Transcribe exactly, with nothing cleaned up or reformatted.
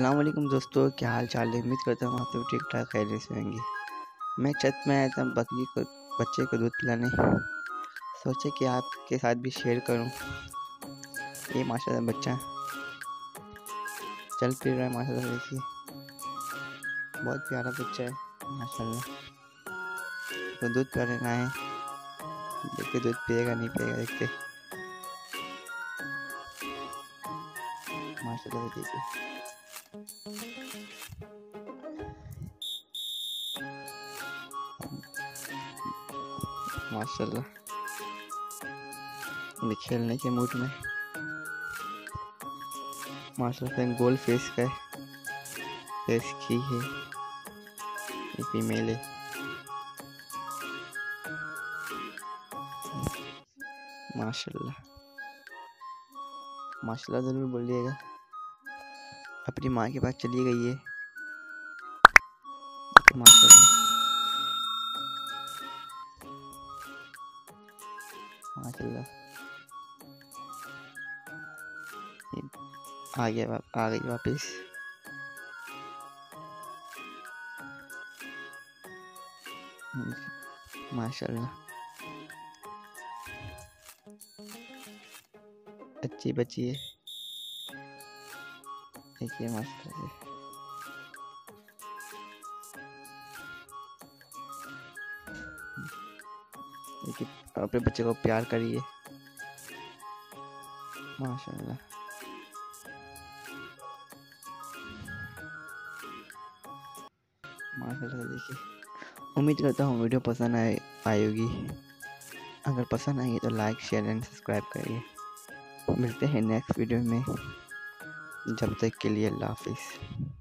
अस्सलाम वालेकुम दोस्तों, क्या हाल चाल है। उम्मीद करता हूँ आप सब ठीक ठाक खैरियत से होंगे। मैं छत में आया था बकरी को बच्चे को दूध पिलाने। सोचे कि आपके साथ भी शेयर करूँ। ये माशाल्लाह बच्चा चल फिर रहा है, माशाल्लाह देखिए, बहुत प्यारा बच्चा है माशाल्लाह। तो दूध पिलाने आए, देखते दूध पिएगा नहीं पिएगा, देखते माशाल्लाह देखिए। माशाल्लाह ये खेलने के मूड में माशाल्लाह। गोल फेस का है, फेस की है, ये फीमेल है माशाल्लाह। माशाल्लाह ज़रूर बोलिएगा। अपनी माँ के पास चली गई है माशाल्लाह। माशाल्लाह आ गया आ गई वापस। माशाल्लाह अच्छी बच्ची है, देखिए माशाल्लाह। देखिए अपने बच्चे को प्यार करिए माशाल्लाह। माशाल्लाह देखिए, उम्मीद करता हूँ वीडियो पसंद आए आएगी। अगर पसंद आएगी तो लाइक शेयर एंड सब्सक्राइब करिए। मिलते हैं नेक्स्ट वीडियो में, जब तक के लिए अल्लाह हाफिज़।